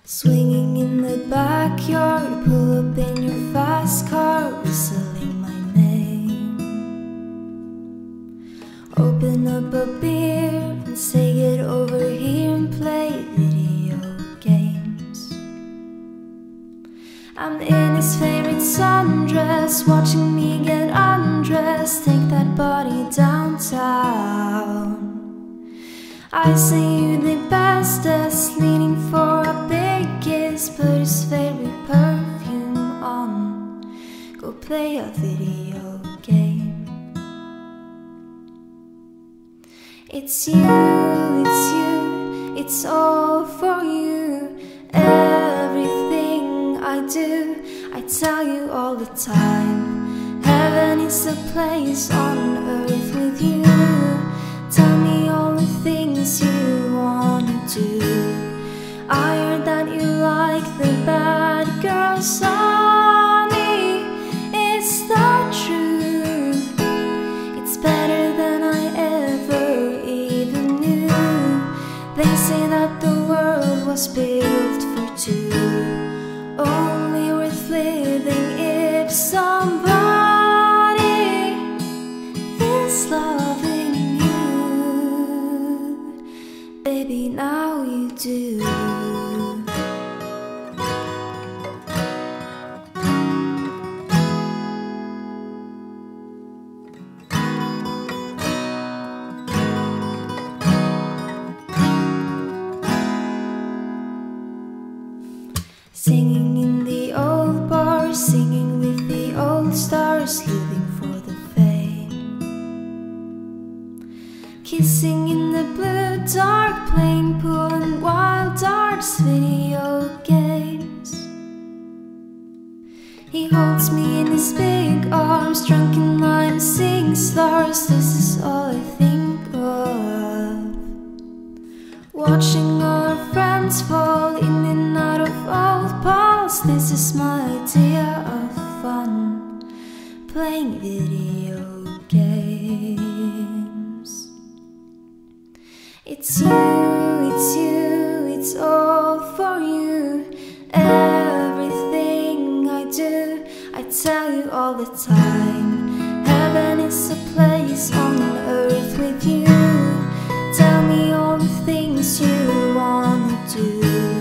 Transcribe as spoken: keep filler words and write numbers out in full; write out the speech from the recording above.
Swinging in the backyard, pull up in your fast car, whistling my name. Open up a beer and say get over here and play video games. I'm in his favorite sundress, watching me get undressed, take that body downtown. I say you the bestest, leaning for a big kiss, put his favorite perfume on, go play a video game. It's you, it's you, it's all for you. Everything I do, I tell you all the time. Heaven is a place on earth with you. Tell me all the things you wanna do. I heard that you like the bad girls, honey. Is that true? It's better than I ever even knew. They say that the world was built for two, only worth living if somebody is loving you. Baby, now you do. Singing in the old bars, singing with the old stars, living for the fame. Kissing in the blue dark, playing pool and wild darts, video games. He holds me in his big arms, drunk in lime, sing stars. This is all I think of. Watching all our friends fall in and out of old pals. This is my idea of fun, playing video games. It's you, it's you, it's all for you. Everything I do, I tell you all the time. Heaven is a place on earth with you. Tell me all the things you wanna do.